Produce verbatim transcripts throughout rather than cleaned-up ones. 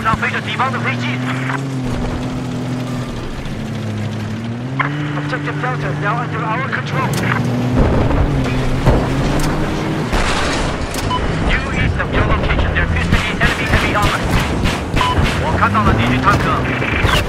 上飞着敌方的飞机。Objective Delta now under our control. Due east of your location, there appears to be enemy heavy armor. 我看到了敌军坦克。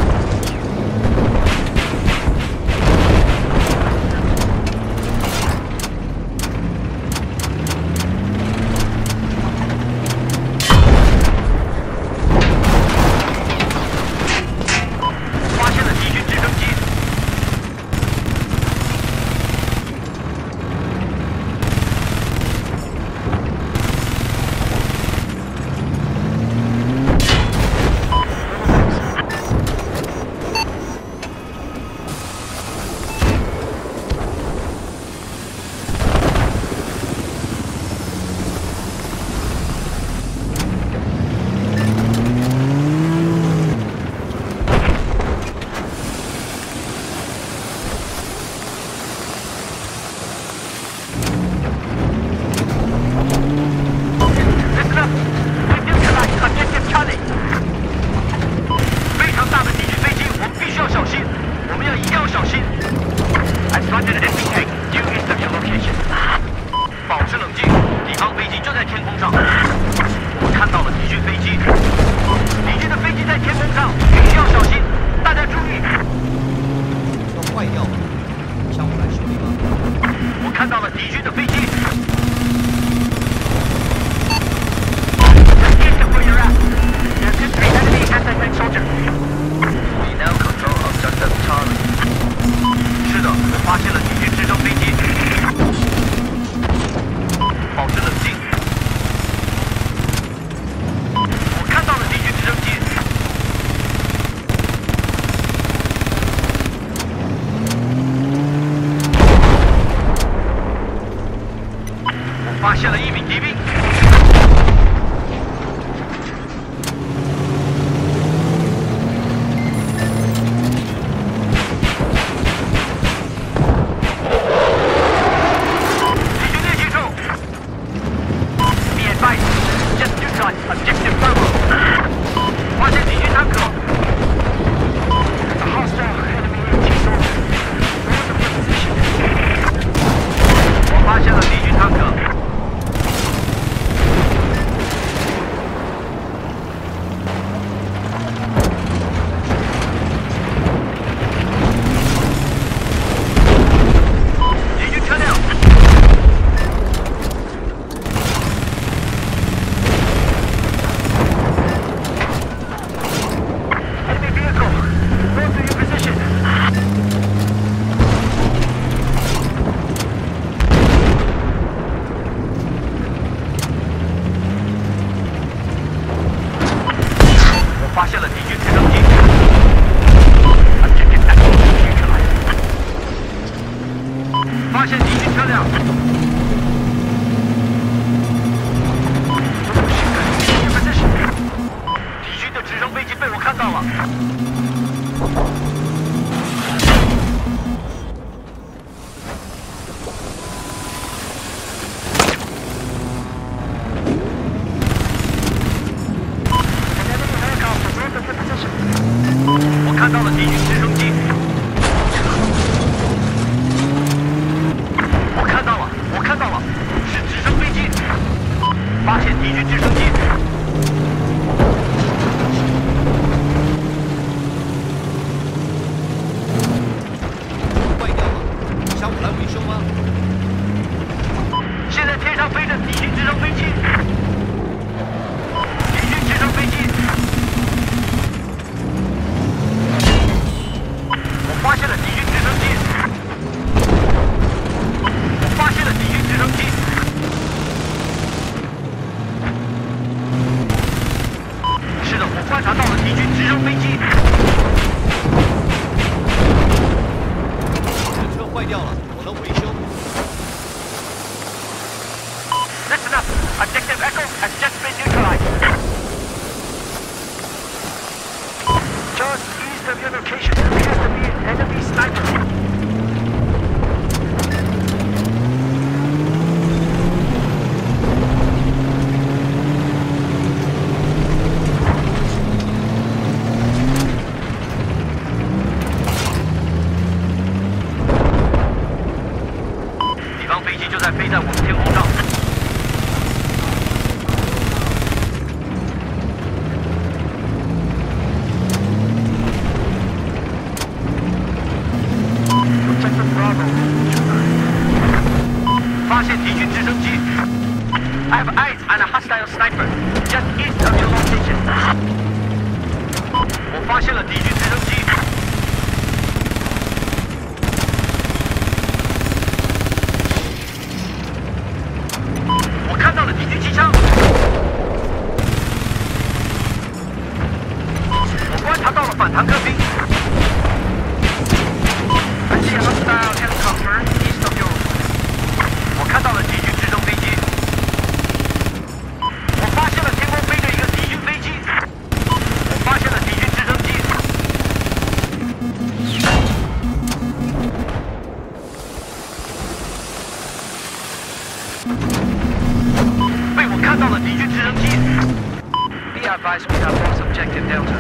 发现了一名敌兵。敌军猎击手 ，Be advised, just neutralize objective Bravo。发现敌军坦克。Hostile enemy air soldier. Hold the position. 我发现了敌军坦克。 发现了敌军直升机。发现敌军车辆。敌军的直升飞机被我看到了。 我看到了敌军直升机，我看到了，我看到了，是直升飞机，发现敌军直升机。坏掉了，下午来维修吗？现在天上飞着敌军直升飞机，敌军直升飞机。 发现了敌军直升机！我发现了敌军直升机！是的，我观察到了敌军直升飞机。这车坏掉了，我能维修。Listen up, Objective Echo has just been neutralized. Just east of your location appears to be an enemy sniper. I have eyes on a hostile sniper, just east of your location. 我发现了敌军直升机。我看到了敌军机枪。我观察到了反坦克兵。I see a hostile helicopter east of you. 我看到了敌军直升飞机。我发现了天空飞着一个敌军飞机。我发现了敌军直升机。被我看到了敌军直升机。Be advised, we have lost objective Delta.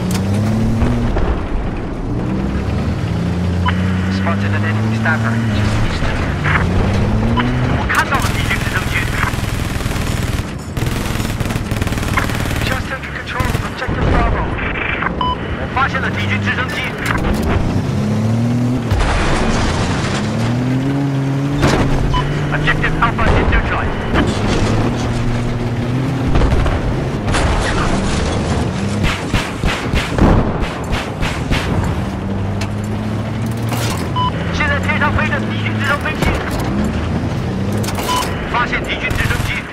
Spotted an enemy sniper just east of you. 我看到了敌军直升机。Just taking control of objective Bravo. 我发现了敌军直升机。Objective Alpha is neutralized. 现在天上飞着敌军直升飞机，发现敌军直升机。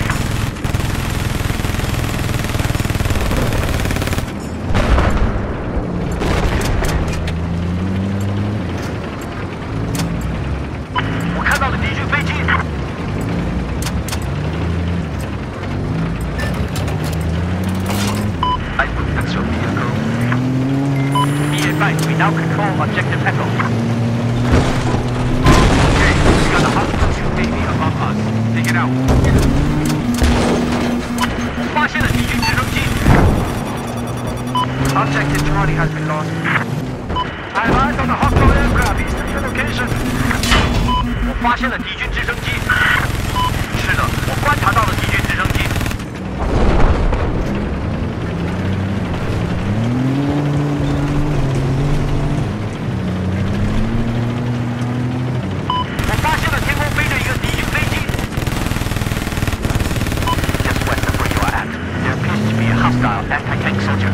我看到了敌军飞机。I put extra vehicle. Be advised, we now control objective Echo. Okay, we got a hostile U A V above us. Take it out. 我发现了敌军直升机。Objective Charlie has been lost. I have eyes on the hostile aircraft east of your location. 我发现了敌军直升机。是的，我观察到了敌军直升机。我发现了天空飞着一个敌军飞机。Just west of where you are at, there appears to be a hostile anti-tank soldier.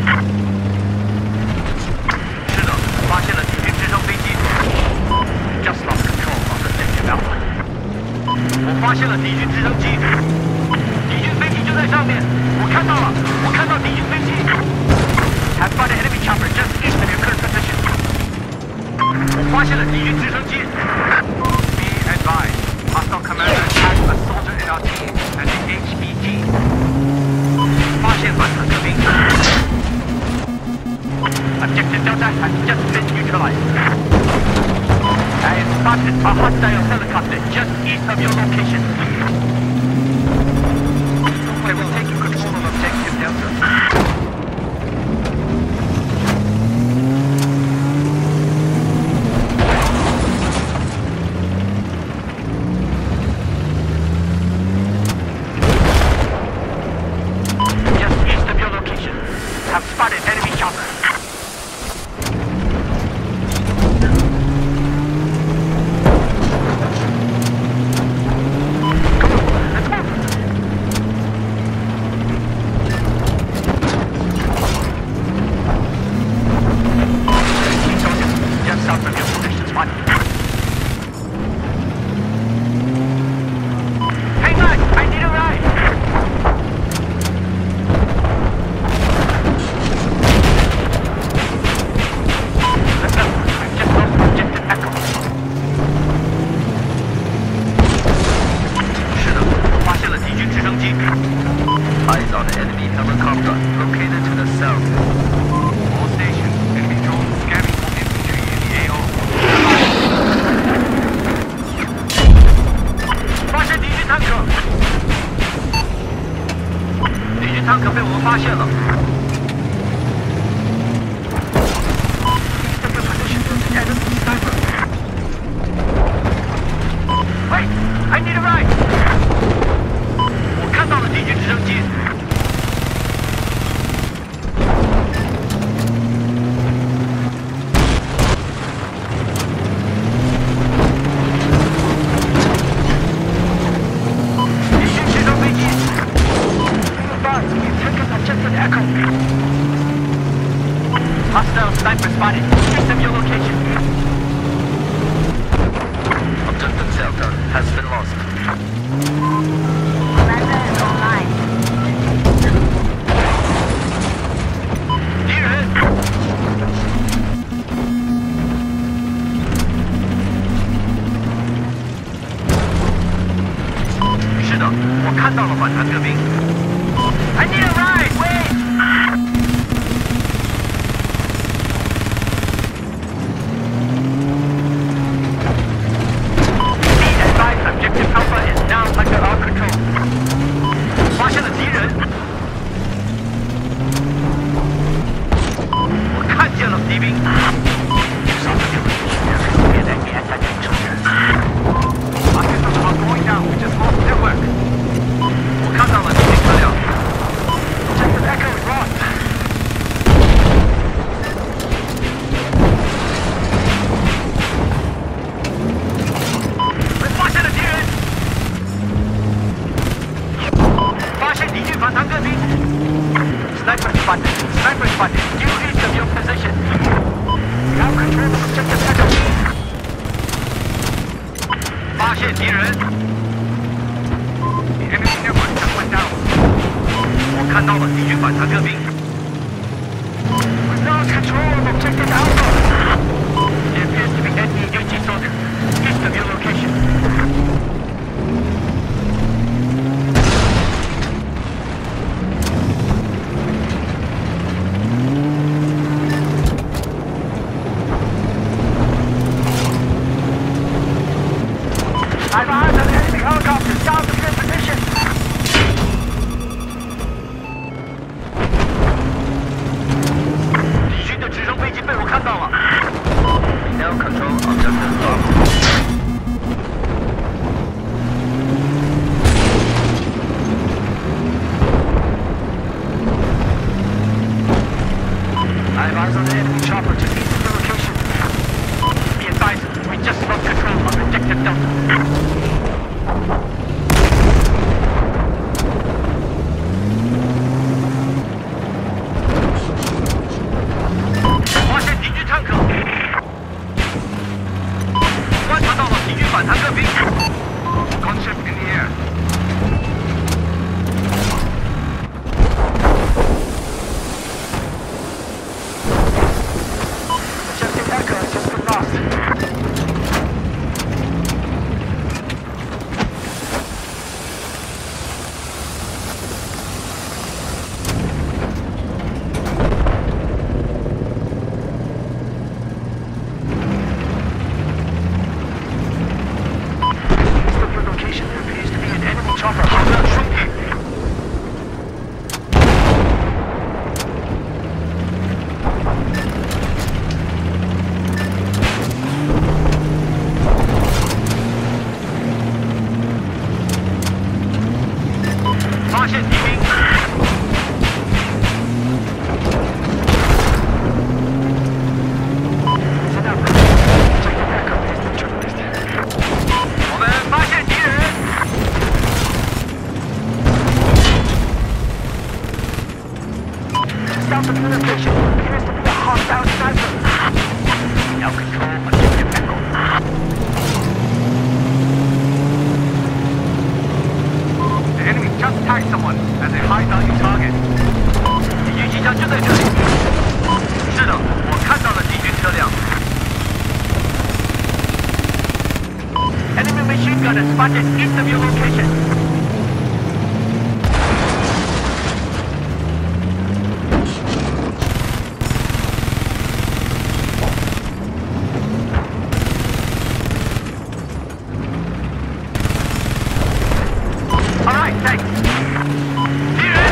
是的，我发现了敌军直升飞机。Just lost control of the objective Alpha. 我发现了敌军直升机。敌军飞机就在上面，我看到了，我看到敌军飞机。Have spotted enemy chopper just east of your current position. 我发现了敌军直升机。Be advised, hostile commander has a soldier in our team and an H B T. 发现反坦克兵。Objective Delta has just been neutralized. I have spotted a hostile helicopter just east of your location. We will take control of objective Delta. Just east of your location. Have spotted enemy chopper. Eyes on enemy helicopter located to the south. All stations, enemy drones scanning for infantry in the A O. 发现敌军坦克！敌军坦克被我们发现了。Wait, I need a ride. 我看到了敌军直升机。敌军直升飞机。 Echo. Hostile sniper spotted. Get them your location. Objective Delta has been lost. Commander is online. Here is. 是的，我看到了反坦克兵。I need a ride. Wait. Be advised, objective Alpha is now under our control. 发现了敌人。我看见了敌兵。少了六个敌人，别再给俺带点成人。Our systems are going down. We just lost network. 我看到了敌兵车辆。Objective Echo is lost. 我发现了敌人。发现敌军反坦克兵。Sniper spotted. Sniper spotted. Due east of your position. Now control of objective Echo. 发现敌人。Enemy network just went down. 我看到了敌军反坦克兵。We lost control of objective Alpha. There appears to be enemy U G soldier east of your location. I've eyes on enemy helicopters south of your position. 敌军的直升飞机被我看到了。Now control objective Alpha. I've eyes on the enemy chopper to east of your location. Be advised, we just lost control of objective Delta. 发现敌军坦克，观察到了敌军反坦克兵。Concept in the air. Objective Echo has just been lost. East of your location, there appears to be an enemy chopper. 好的，兄弟。发现敌兵。Send out objective Echo is neutralized. 我们发现敌人。South of your location, there appears to be a hostile sniper. Now control objective Echo. The enemy just tagged someone as a high-value target. 敌军机枪就在这里。是的，我看到了敌军车辆。Enemy machine gunner spotted east of your location. All right, thanks. 敌人。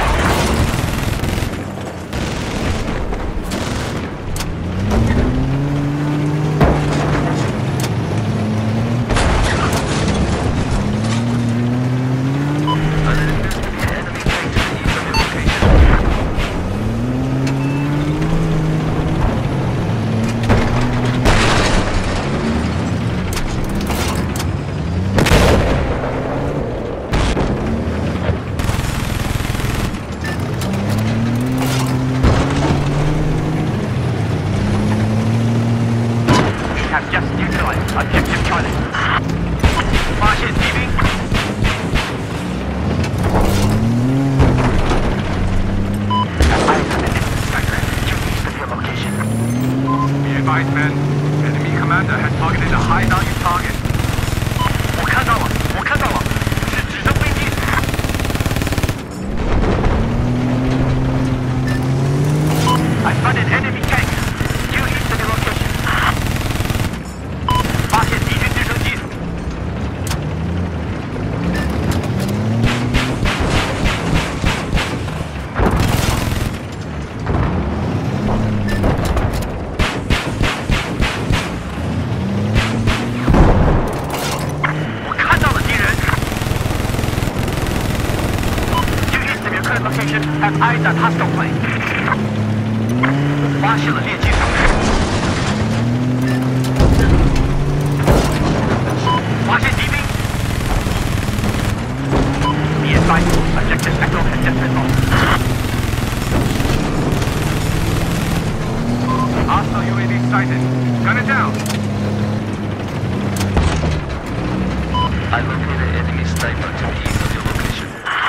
current location have eyes on hostile plane. 发现了猎击手。发现敌兵。Be advised, objective Echo has just been lost. Hostile U A V sighted. Gun it down. I located enemy sniper to the east of your location.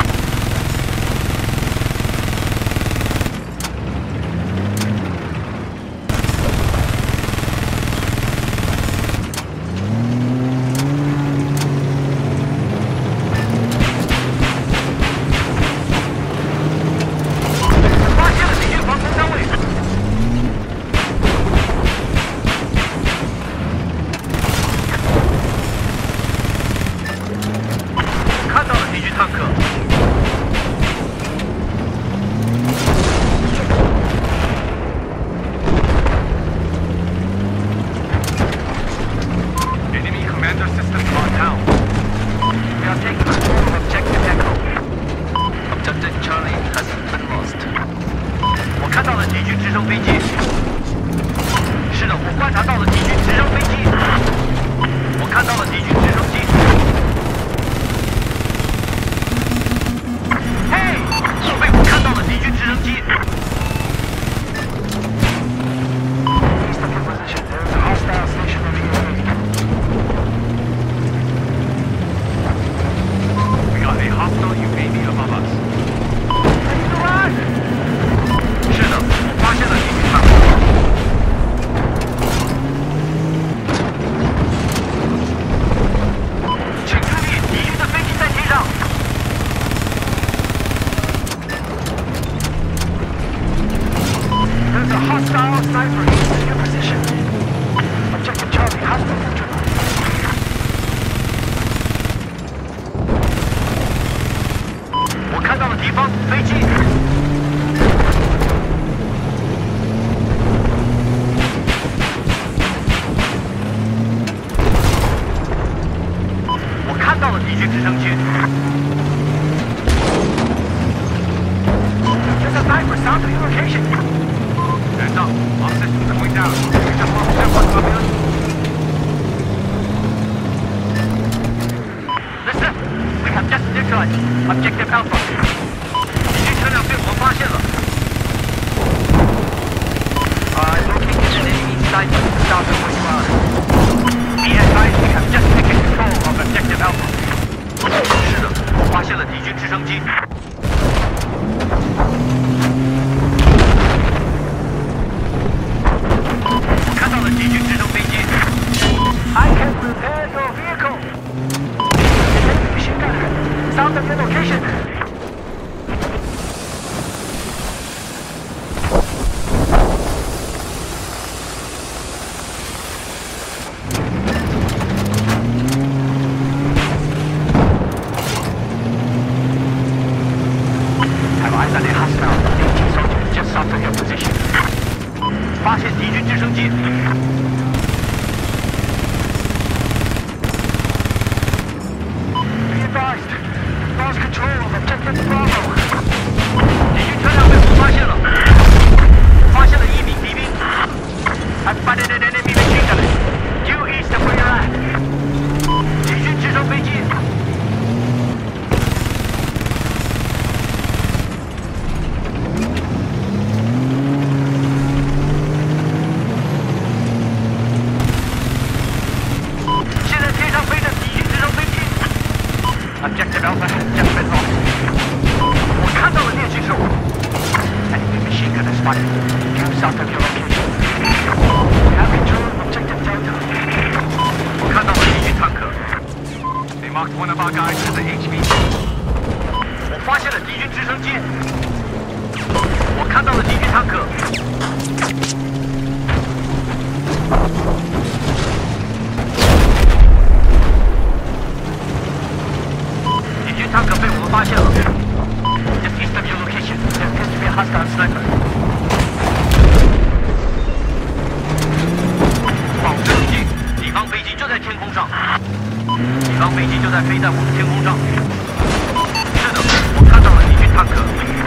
Objective Alpha. 敌军车辆被我们发现了。I located an enemy sniper south of where you are. Be advised, we have just taken control of Objective Alpha. 是的，我发现了敌军直升机。我看到了敌军直升飞机。I can prepare your vehicle. Machine gunner, south of your location. Have eyes on a hostile Navy soldier just south of your position. 发现敌军直升机。Lost control of Objective Bravo. 敌军车辆被我发现了，发现了一名敌兵。I spotted an enemy machine gunner due east of where you're at. 敌军直升飞机。现在天上飞着敌军直升飞机。Objective Alpha has just been lost. 我看到了猎击手。Enemy machine gunner spotted. Due south of your location. We have control of Objective Delta. 我看到了敌军坦克。They marked one of our guys as a H V. 我发现了敌军直升机。我看到了敌军坦克。坦克被我们发现了。Just east of your location, there appears to be a hostile sniper. 保持冷静，敌方飞机就在天空上。敌方飞机就在飞在我们天空上。是的，我看到了敌军坦克。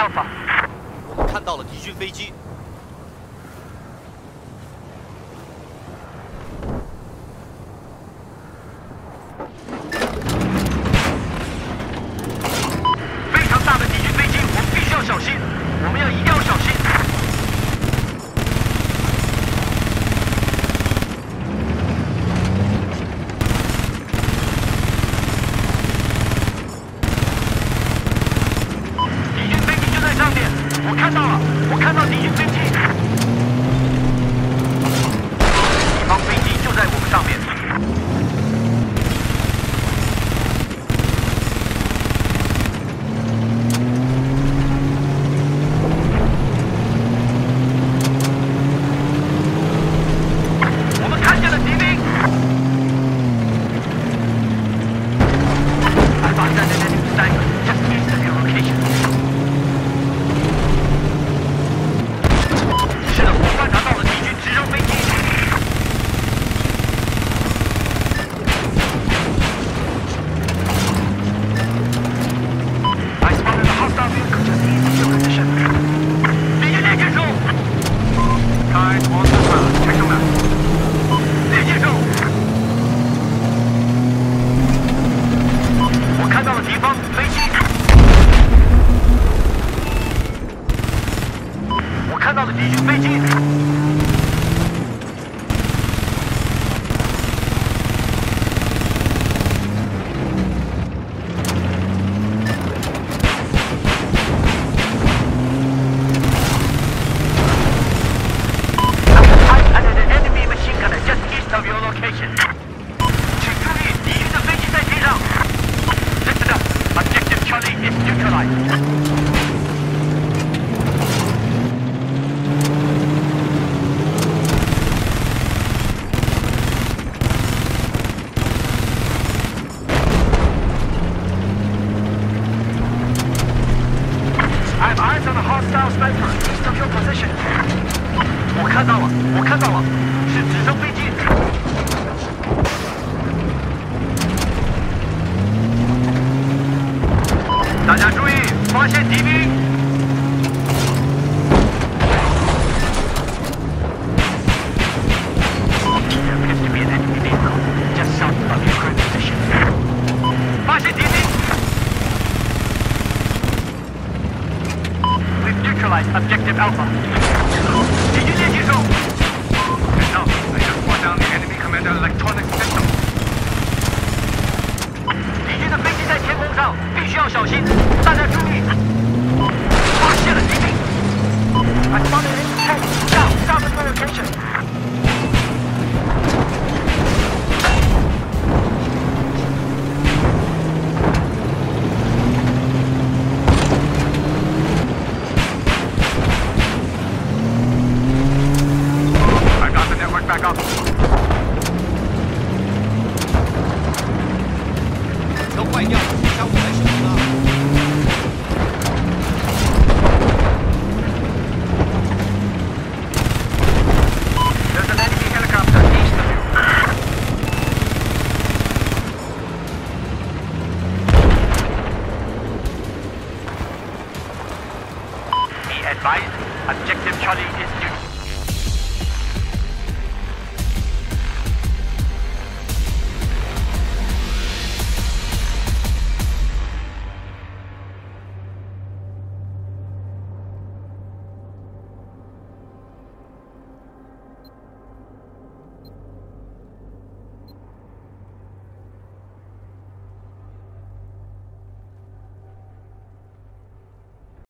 Alpha。我们看到了敌军飞机。 小心！我们要一定要小心！敌军飞机就在上面，我看到了，我看到敌军飞机，敌方飞机就在我们上面。 看到了敌军飞机。Under the enemy machine gunner just east of your location. 请注意，敌军的飞机在天上。Listen up. Objective Charlie is neutralized. Eyes on a hostile sniper east of your position. 我看到了，我看到了，是直升飞机。大家注意，发现敌兵。There appears to be an enemy vehicle just south of your current position. 发现敌兵。 Neutralize objective Alpha. 敌军猎击手。No, I just brought down the enemy commander electronic system. 敌军的飞机在天空上，必须要小心。大家注意，发现了敌兵。I spotted an enemy tank south south of your location. Back up. 都坏掉了，让我来修了。There's an enemy helicopter east of you. Be advised, objective Charlie is due.